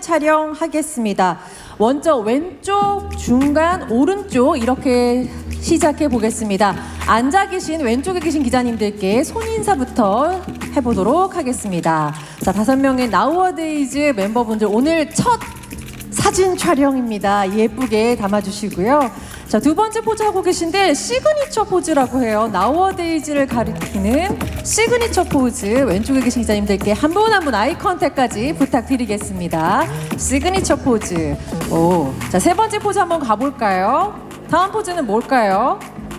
촬영하겠습니다. 먼저 왼쪽, 중간, 오른쪽 이렇게 시작해 보겠습니다. 앉아 계신 왼쪽에 계신 기자님들께 손 인사부터 해보도록 하겠습니다. 자, 5명의 나우어데이즈 멤버분들 오늘 첫 사진 촬영입니다. 예쁘게 담아주시고요. 자, 두 번째 포즈 하고 계신데 시그니처 포즈라고 해요. 나우어데이즈를 가리키는 시그니처 포즈. 왼쪽에 계신 기자님들께 한 분 한 분 아이 컨택까지 부탁드리겠습니다. 시그니처 포즈. 오, 자, 세 번째 포즈 한번 가볼까요? 다음 포즈는 뭘까요?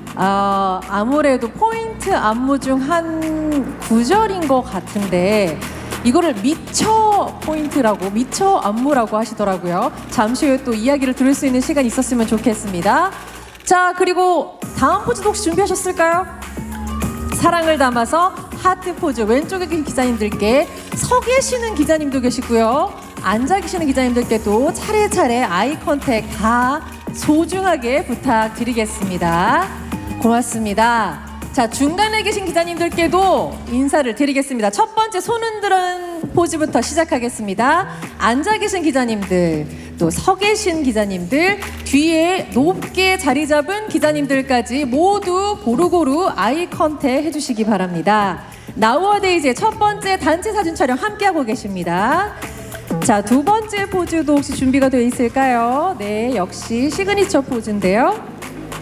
아무래도 포인트 안무 중 한 구절인 것 같은데 이거를 미처 포인트라고, 미처 안무라고 하시더라고요. 잠시 후에 또 이야기를 들을 수 있는 시간이 있었으면 좋겠습니다. 자, 그리고 다음 포즈도 혹시 준비하셨을까요? 사랑을 담아서 하트 포즈. 왼쪽에 계신 기자님들께, 서 계시는 기자님도 계시고요. 앉아 계시는 기자님들께도 차례차례 아이 컨택 다 소중하게 부탁드리겠습니다. 고맙습니다. 자, 중간에 계신 기자님들께도 인사를 드리겠습니다. 첫 번째 손 흔드는 포즈부터 시작하겠습니다. 앉아 계신 기자님들, 또 서 계신 기자님들, 뒤에 높게 자리 잡은 기자님들까지 모두 고루고루 아이 컨택 해주시기 바랍니다. 나우어데이즈의 첫 번째 단체 사진 촬영 함께하고 계십니다. 자, 두 번째 포즈도 혹시 준비가 되어 있을까요? 네, 역시 시그니처 포즈인데요.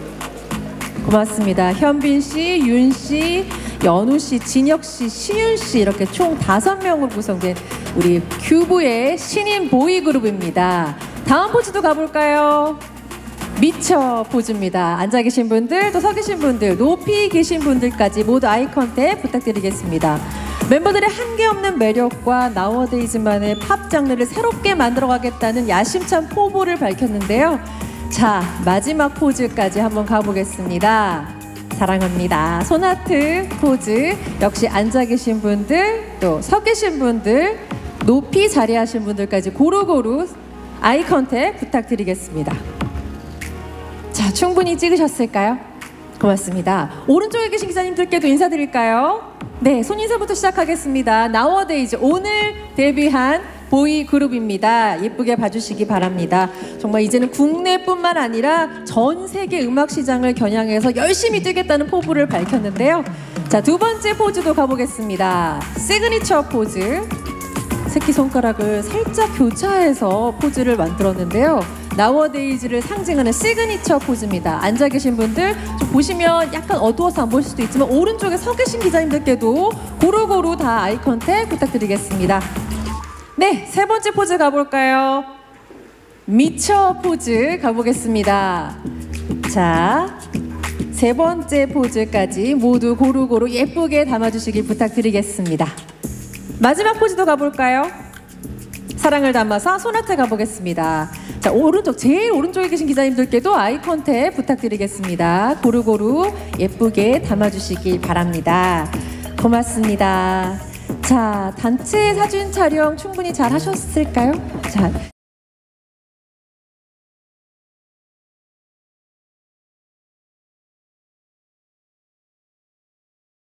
고맙습니다. 현빈 씨, 윤 씨, 연우 씨, 진혁 씨, 시윤 씨 이렇게 총 5명으로 구성된 우리 큐브의 신인 보이 그룹입니다. 다음 포즈도 가볼까요? 미쳐 포즈입니다. 앉아 계신 분들, 또 서 계신 분들, 높이 계신 분들까지 모두 아이 컨택 부탁드리겠습니다. 멤버들의 한계없는 매력과 나우어데이즈만의 팝 장르를 새롭게 만들어가겠다는 야심찬 포부를 밝혔는데요. 자, 마지막 포즈까지 한번 가보겠습니다. 사랑합니다. 손하트 포즈. 역시 앉아 계신 분들, 또 서 계신 분들, 높이 자리하신 분들까지 고루고루 아이 컨택 부탁드리겠습니다. 자, 충분히 찍으셨을까요? 고맙습니다. 오른쪽에 계신 기자님들께도 인사드릴까요? 네, 손 인사부터 시작하겠습니다. 나우어데이즈 오늘 데뷔한 보이 그룹입니다. 예쁘게 봐주시기 바랍니다. 정말 이제는 국내뿐만 아니라 전 세계 음악 시장을 겨냥해서 열심히 뛰겠다는 포부를 밝혔는데요. 자, 두 번째 포즈도 가보겠습니다. 시그니처 포즈. 새끼손가락을 살짝 교차해서 포즈를 만들었는데요. 나우어데이즈를 상징하는 시그니처 포즈입니다. 앉아 계신 분들 좀 보시면 약간 어두워서 안 보일 수도 있지만 오른쪽에 서 계신 기자님들께도 고루고루 다 아이 컨택 부탁드리겠습니다. 네, 세 번째 포즈 가볼까요? 미쳐 포즈 가보겠습니다. 자, 세 번째 포즈까지 모두 고루고루 예쁘게 담아주시길 부탁드리겠습니다. 마지막 포즈도 가볼까요? 사랑을 담아서 손하트 가보겠습니다. 자, 오른쪽, 제일 오른쪽에 계신 기자님들께도 아이 컨택 부탁드리겠습니다. 고루고루 예쁘게 담아주시길 바랍니다. 고맙습니다. 자, 단체 사진 촬영 충분히 잘 하셨을까요? 자.